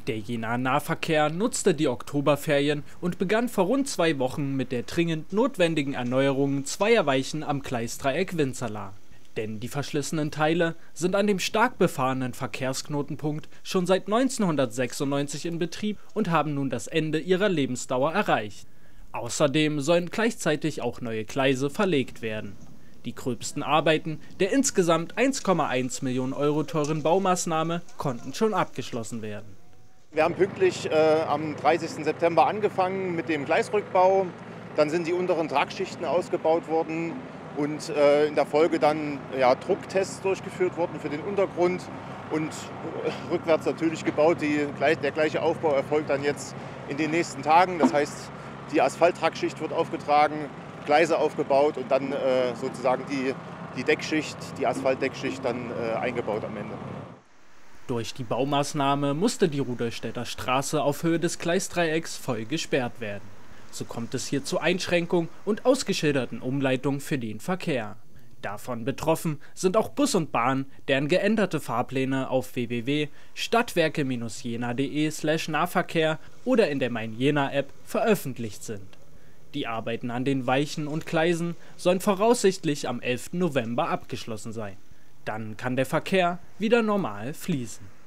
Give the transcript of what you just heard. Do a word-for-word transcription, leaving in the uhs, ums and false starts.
Der Jenaer Nahverkehr nutzte die Oktoberferien und begann vor rund zwei Wochen mit der dringend notwendigen Erneuerung zweier Weichen am Gleisdreieck Winzerla. Denn die verschlissenen Teile sind an dem stark befahrenen Verkehrsknotenpunkt schon seit neunzehnhundertsechsundneunzig in Betrieb und haben nun das Ende ihrer Lebensdauer erreicht. Außerdem sollen gleichzeitig auch neue Gleise verlegt werden. Die gröbsten Arbeiten der insgesamt eins Komma eins Millionen Euro teuren Baumaßnahme konnten schon abgeschlossen werden. Wir haben pünktlich äh, am dreißigsten September angefangen mit dem Gleisrückbau. Dann sind die unteren Tragschichten ausgebaut worden und äh, in der Folge dann ja, Drucktests durchgeführt worden für den Untergrund und äh, rückwärts natürlich gebaut. Die, der gleiche Aufbau erfolgt dann jetzt in den nächsten Tagen. Das heißt, die Asphalttragschicht wird aufgetragen, Gleise aufgebaut und dann äh, sozusagen die, die Deckschicht, die Asphaltdeckschicht dann äh, eingebaut am Ende. Durch die Baumaßnahme musste die Rudolstädter Straße auf Höhe des Gleisdreiecks voll gesperrt werden. So kommt es hier zu Einschränkungen und ausgeschilderten Umleitungen für den Verkehr. Davon betroffen sind auch Bus und Bahn, deren geänderte Fahrpläne auf w w w punkt stadtwerke Bindestrich jena punkt de slash Nahverkehr oder in der Mein Jena App veröffentlicht sind. Die Arbeiten an den Weichen und Gleisen sollen voraussichtlich am elften November abgeschlossen sein. Dann kann der Verkehr wieder normal fließen.